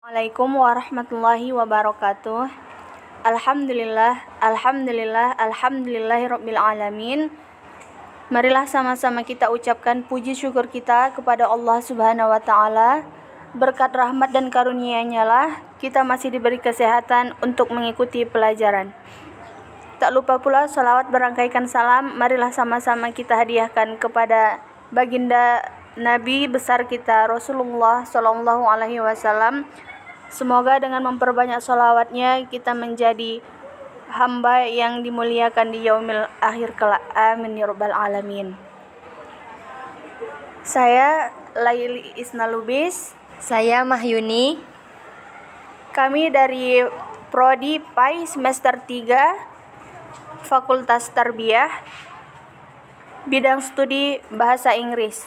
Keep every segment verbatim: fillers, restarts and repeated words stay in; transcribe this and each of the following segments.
Assalamualaikum warahmatullahi wabarakatuh. Alhamdulillah, Alhamdulillah, Alhamdulillahirabbil alamin. Marilah sama-sama kita ucapkan puji syukur kita kepada Allah Subhanahu wa taala. Berkat rahmat dan karunia-Nya lah kita masih diberi kesehatan untuk mengikuti pelajaran. Tak lupa pula salawat berangkaikan salam marilah sama-sama kita hadiahkan kepada baginda Nabi besar kita Rasulullah sallallahu alaihi wasallam. Semoga dengan memperbanyak sholawatnya kita menjadi hamba yang dimuliakan di yaumil akhir kelak. Amin ya rabbal alamin. Saya Laili Isnalubis. Saya Mahyuni. Kami dari Prodi P A I semester tiga Fakultas Tarbiyah, bidang studi Bahasa Inggris.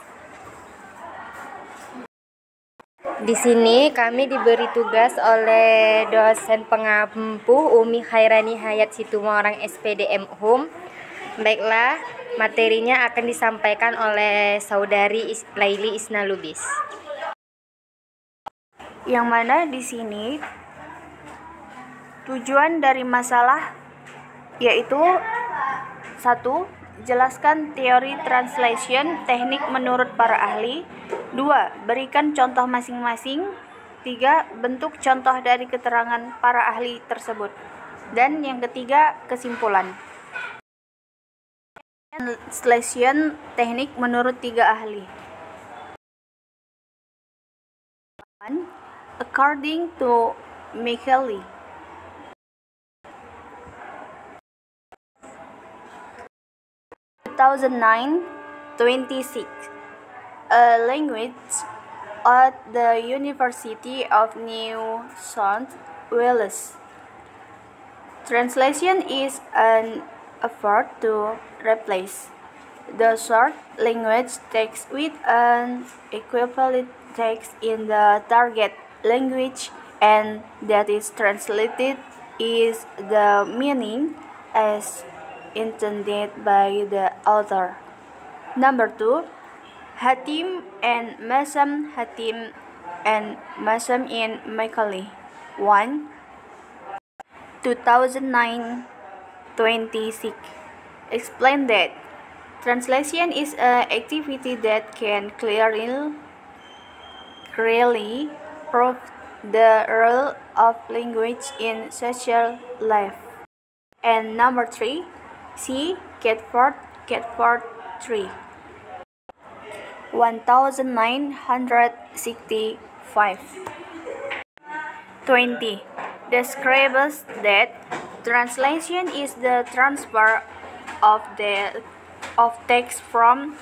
Di sini kami diberi tugas oleh dosen pengampu Umi Khairani Hayat Situmorang S P D M Hum. Baiklah, materinya akan disampaikan oleh saudari Laili Isnalubis. Yang mana di sini tujuan dari masalah yaitu satu. Jelaskan teori translation teknik menurut para ahli. Dua. Berikan contoh masing-masing. Tiga. Bentuk contoh dari keterangan para ahli tersebut. Dan yang ketiga, kesimpulan. Translation teknik menurut tiga ahli. According to Micheli, two thousand nine twenty-six, a language at the University of New South Wales. Translation is an effort to replace the short language text with an equivalent text in the target language, and that is translated is the meaning as intended by the author. Number two, Hatim and Masam Hatim and Masam in Micheli. one. two thousand nine twenty-six. Explain that translation is an activity that can clearly, clearly prove the role of language in social life. And number three, C. Catford, Catford three. one thousand nine hundred sixty-five. twenty. Describes that translation is the transfer of the of text from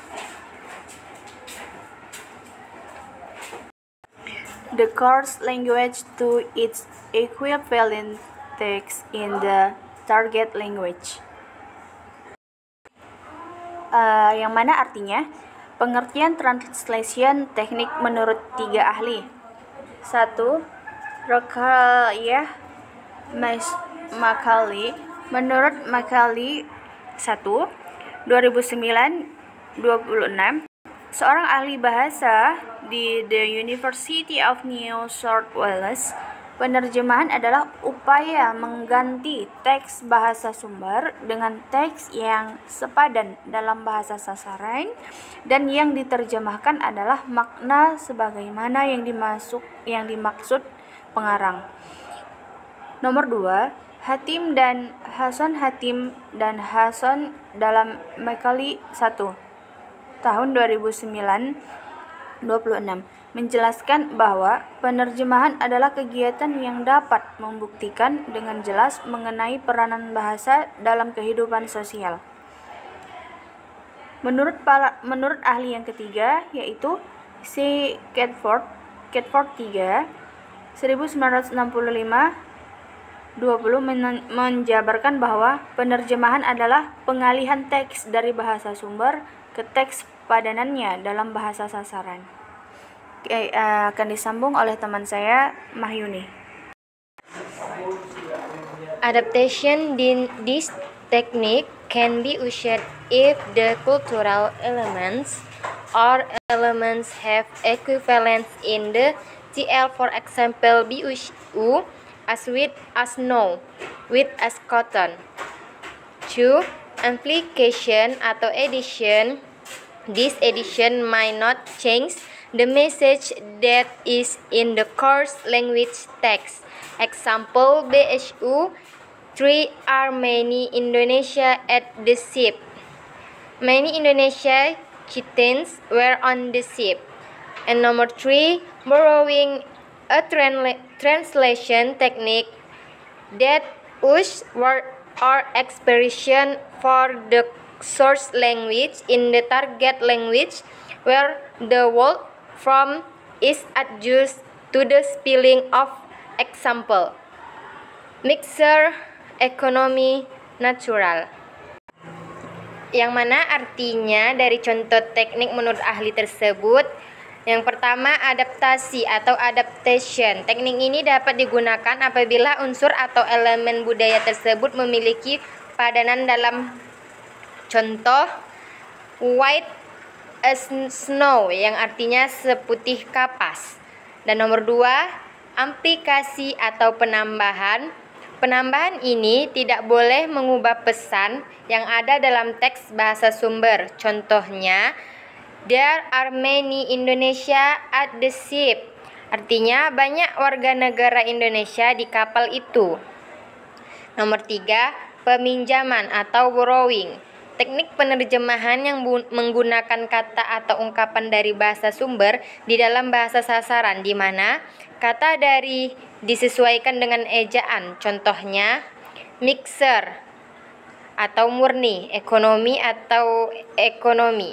the course language to its equivalent text in the target language. Uh, yang mana artinya pengertian translation teknik menurut tiga ahli. Satu, Rokhayah Macaulay. Menurut Macaulay satu, dua ribu sembilan dua puluh enam, seorang ahli bahasa di The University of New South Wales. Penerjemahan adalah upaya mengganti teks bahasa sumber dengan teks yang sepadan dalam bahasa sasaran, dan yang diterjemahkan adalah makna sebagaimana yang dimasuk yang dimaksud pengarang. Nomor dua, Hatim dan Hasan Hatim dan Hasan dalam Micheli satu tahun dua ribu sembilan dua puluh enam menjelaskan bahwa penerjemahan adalah kegiatan yang dapat membuktikan dengan jelas mengenai peranan bahasa dalam kehidupan sosial. Menurut para, menurut ahli yang ketiga yaitu C. Catford, Catford tiga, seribu sembilan ratus enam puluh lima dua puluh men- menjabarkan bahwa penerjemahan adalah pengalihan teks dari bahasa sumber ke teks padanannya dalam bahasa sasaran. Oke, uh, akan disambung oleh teman saya Mahyuni. Adaptation in this technique can be used if the cultural elements or elements have equivalence in the T L, for example, B U as with, as no, with as cotton. Two. Amplification atau addition. This addition might not change the message that is in the course language text. Example, B S U three are many Indonesia at the ship. Many Indonesia chieftains were on the ship. And number three, borrowing a transla translation technique that uses word or expression for the source language in the target language where the word from is adjusted to the spelling of example. Mixer ekonomi natural, yang mana artinya dari contoh teknik menurut ahli tersebut. Yang pertama, adaptasi atau adaptation. Teknik ini dapat digunakan apabila unsur atau elemen budaya tersebut memiliki padanan dalam contoh white as snow, yang artinya seputih kapas. Dan nomor dua, aplikasi atau penambahan. Penambahan ini tidak boleh mengubah pesan yang ada dalam teks bahasa sumber. Contohnya, there are many Indonesia at the ship. Artinya banyak warga negara Indonesia di kapal itu. Nomor tiga, peminjaman atau borrowing. Teknik penerjemahan yang menggunakan kata atau ungkapan dari bahasa sumber di dalam bahasa sasaran, di mana kata dari disesuaikan dengan ejaan. Contohnya, mixer atau murni, ekonomi atau ekonomi.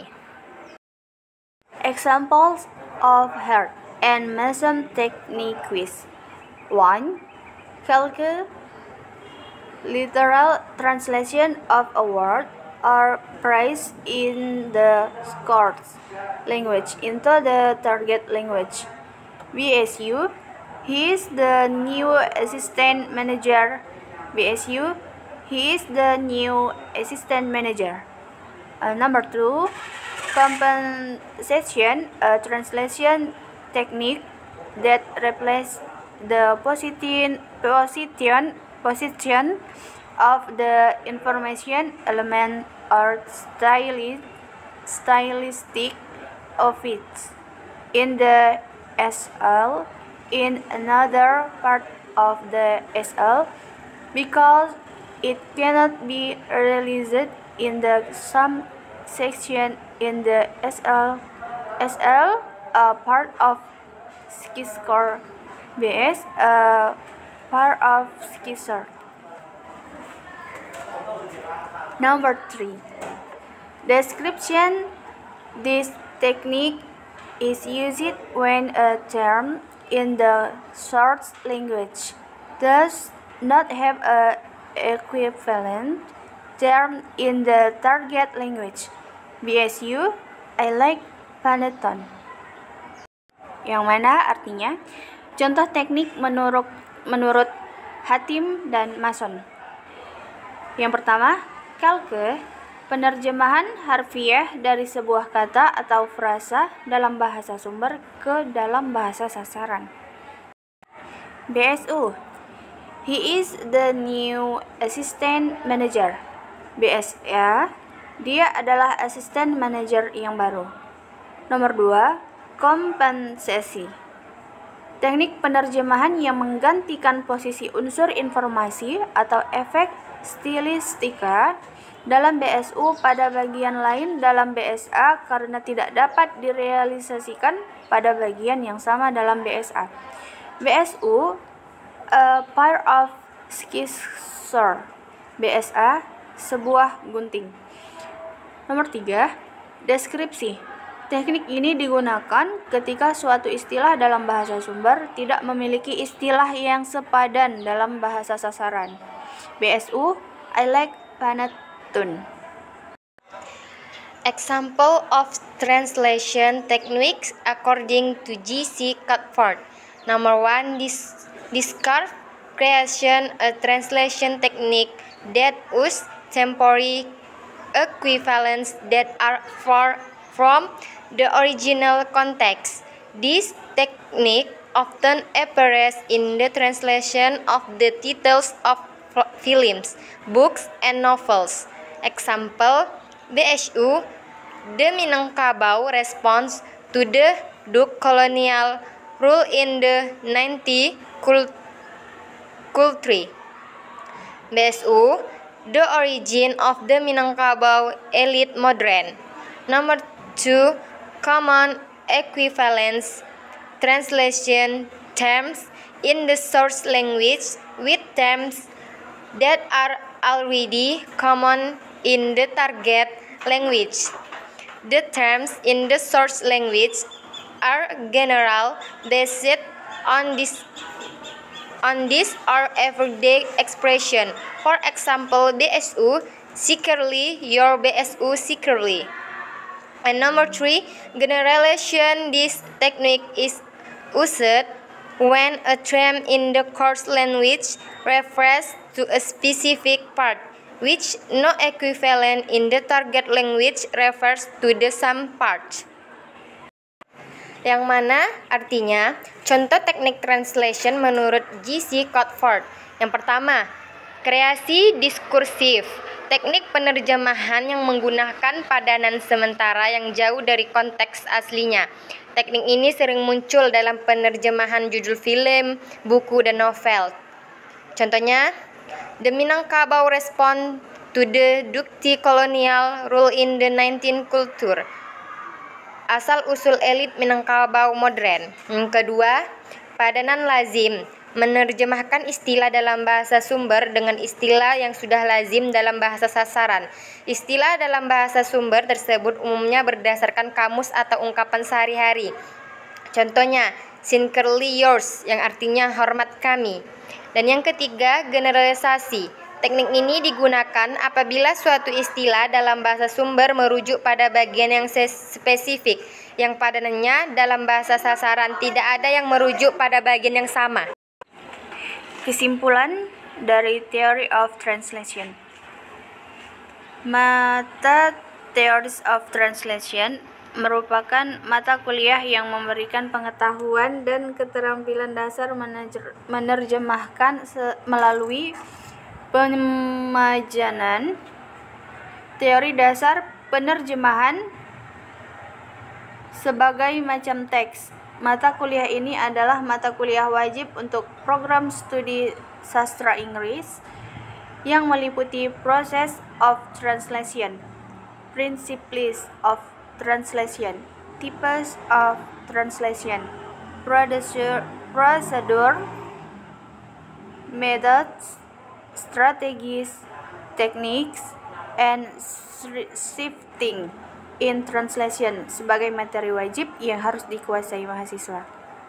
Examples of heart and mason technique quiz. one. Calculate literal translation of a word or phrase in the source language into the target language. B S U, he is the new assistant manager. B S U, he is the new assistant manager. Uh, number two, compensation, a translation technique that replaces the position position position of the information element or styli stylistic of it in the S L in another part of the S L because it cannot be released in the some section in the S L. S L, a part of Skiscore. B S, a part of Skiscore. Number three. Description. This technique is used when a term in the source language does not have a equivalent term in the target language. B S U, I like Panettone. Yang mana artinya contoh teknik menurut menurut Hatim dan Mason. Yang pertama, calque, penerjemahan harfiah dari sebuah kata atau frasa dalam bahasa sumber ke dalam bahasa sasaran. B S U, he is the new assistant manager. B S A, dia adalah asisten manajer yang baru. Nomor dua, kompensasi. Teknik penerjemahan yang menggantikan posisi unsur informasi atau efek stilistika dalam B S U pada bagian lain dalam B S A karena tidak dapat direalisasikan pada bagian yang sama dalam B S A. B S U, a pair of scissors. B S A, sebuah gunting. Nomor tiga, deskripsi. Teknik ini digunakan ketika suatu istilah dalam bahasa sumber tidak memiliki istilah yang sepadan dalam bahasa sasaran. B S U, I like Panettone. Example of translation techniques according to G C Cuthbert. Number one, this discard creation, a translation technique that uses temporary equivalents that are far from the original context. This technique often appears in the translation of the titles of films, books, and novels. Example, B S U, the Minangkabau response to the Dutch colonial rule in the nineteenth century. B S U, the origin of the Minangkabau elite modern. Number two, common equivalence translation terms in the source language with terms that are already common in the target language. The terms in the source language are general, based on this on this or everyday expression. For example, B S U securely, your B S U securely. And number three, generalization. This technique is used when a term in the course language refers to a specific part, which no equivalent in the target language refers to the same part. Yang mana artinya contoh teknik translation menurut G C Cotford. Yang pertama, kreasi diskursif, teknik penerjemahan yang menggunakan padanan sementara yang jauh dari konteks aslinya. Teknik ini sering muncul dalam penerjemahan judul film, buku, dan novel. Contohnya, The Minangkabau respond to the Dutch colonial rule in the nineteenth culture. Asal-usul elit Minangkabau modern. Yang kedua, padanan lazim, menerjemahkan istilah dalam bahasa sumber dengan istilah yang sudah lazim dalam bahasa sasaran. Istilah dalam bahasa sumber tersebut umumnya berdasarkan kamus atau ungkapan sehari-hari. Contohnya, sincerely yours, yang artinya hormat kami. Dan yang ketiga, generalisasi. Teknik ini digunakan apabila suatu istilah dalam bahasa sumber merujuk pada bagian yang spesifik, yang padanannya dalam bahasa sasaran tidak ada yang merujuk pada bagian yang sama. Kesimpulan dari Theory of Translation. Mata Theories of Translation merupakan mata kuliah yang memberikan pengetahuan dan keterampilan dasar menerjemahkan melalui pemajanan. Teori dasar penerjemahan sebagai macam teks. Mata kuliah ini adalah mata kuliah wajib untuk program studi sastra Inggris yang meliputi proses of translation, principles of translation, types of translation, procedure, procedure, methods, strategies, techniques, and shifting in translation sebagai materi wajib yang harus dikuasai mahasiswa.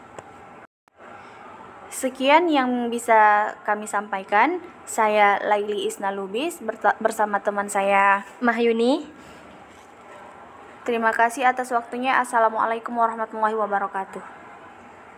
Sekian yang bisa kami sampaikan. Saya Laili Isna Lubis bersama teman saya Mahyuni. Terima kasih atas waktunya. Assalamualaikum warahmatullahi wabarakatuh.